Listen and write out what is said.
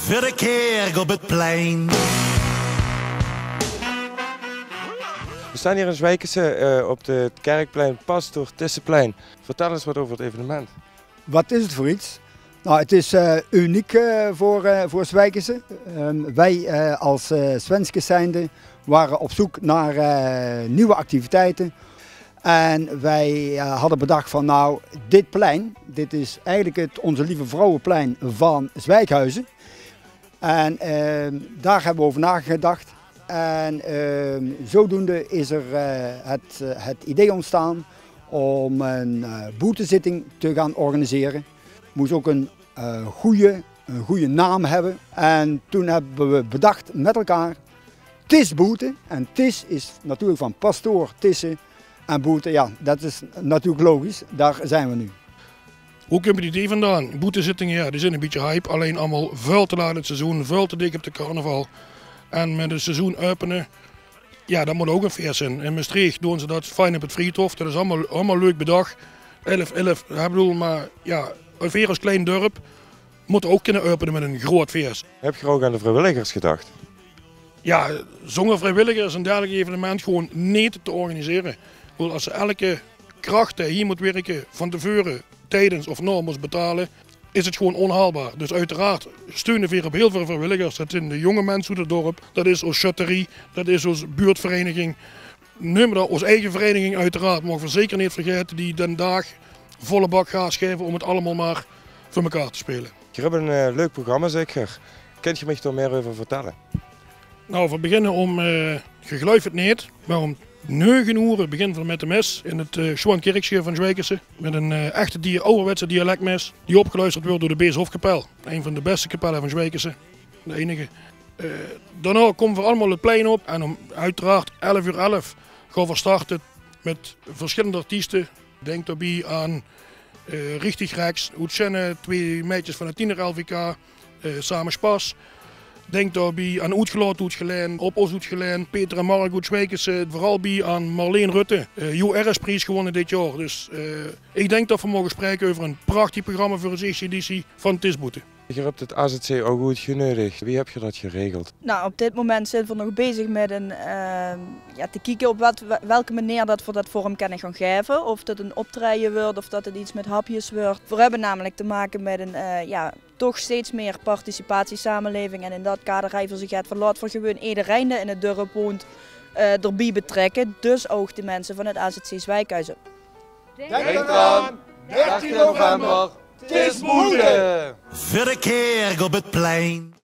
voor de kerk op het plein. We staan hier in Zwijkense op het Kerkplein Pastoor Tisseplein. Vertel eens wat over het evenement. Wat is het voor iets? Nou, het is uniek voor Zwijkense. Wij als Svenskes zijnde waren op zoek naar nieuwe activiteiten. En wij hadden bedacht van nou, dit plein, dit is eigenlijk het Onze Lieve Vrouwenplein van Zwijkhuizen. En daar hebben we over nagedacht. En zodoende is er het idee ontstaan om een boetezitting te gaan organiseren. Moest ook een goede naam hebben. En toen hebben we bedacht met elkaar, Tisboete. En Tis is natuurlijk van pastoor, tissen en boete. Ja, dat is natuurlijk logisch, daar zijn we nu. Hoe komt het idee vandaan? Boetezittingen, ja, die zijn een beetje hype. Alleen allemaal vuil te laat in het seizoen, vuil te dik op de carnaval. En met het seizoen openen, ja, dat moet ook een feest zijn. In Maastricht doen ze dat fijn op het Friedhof. Dat is allemaal leuk bedacht. 11-11, ik bedoel, maar ja, een veer als klein dorp moet ook kunnen openen met een groot feest. Heb je ook aan de vrijwilligers gedacht? Ja, zonder vrijwilligers een dergelijk evenement gewoon niet te organiseren. Ik bedoel, als ze elke kracht die hier moet werken van tevoren, tijdens of na moest betalen, is het gewoon onhaalbaar. Dus uiteraard steunen we op heel veel vrijwilligers. Dat zijn de jonge mensen uit het dorp, dat is onze schutterie, dat is onze buurtvereniging. Neem dat, onze eigen vereniging uiteraard, mogen we zeker niet vergeten, die den dag volle bak gas geven om het allemaal maar voor elkaar te spelen. Je hebt een leuk programma zeker. Kunt je me daar meer over vertellen? Nou, we beginnen om, je gelooft het niet, maar om 9 uur beginnen we met de mes in het Schwankerkje van Zwijkense. Met een echte ouderwetse dialectmes die opgeluisterd wordt door de Beeshofkapel. Een van de beste kapellen van Zwijkense, de enige. Daarna komen we allemaal het plein op en om uiteraard 11:11 gaan we starten met verschillende artiesten. Denk daarbij aan Richtig Rex, Oetsenne, 2 meisjes van het Tiener LVK, samen Spas. Denk daarbij aan Oetgelaat Oetgeleen, Op Os Oetgeleen, Peter en Mark Oetswijkense, vooral bij aan Marleen Rutte. URS-prijs gewonnen dit jaar. Dus ik denk dat we mogen spreken over een prachtig programma voor de eerste editie van Tisboete. Je hebt het AZC ook goed genuttigd. Wie heb je dat geregeld? Nou, op dit moment zijn we nog bezig met te kijken op welke manier dat we dat vorm kunnen gaan geven. Of dat een optreden wordt of dat het iets met hapjes wordt. We hebben namelijk te maken met een toch steeds meer participatiesamenleving. En in dat kader hebben we zich het van laat voor gewoon iedereen die in het dorp woont erbij betrekken. Dus ook de mensen van het AZC Zwijkhuizen. Denk eraan, 13 november, Tisboete! Voor de kerk op het plein.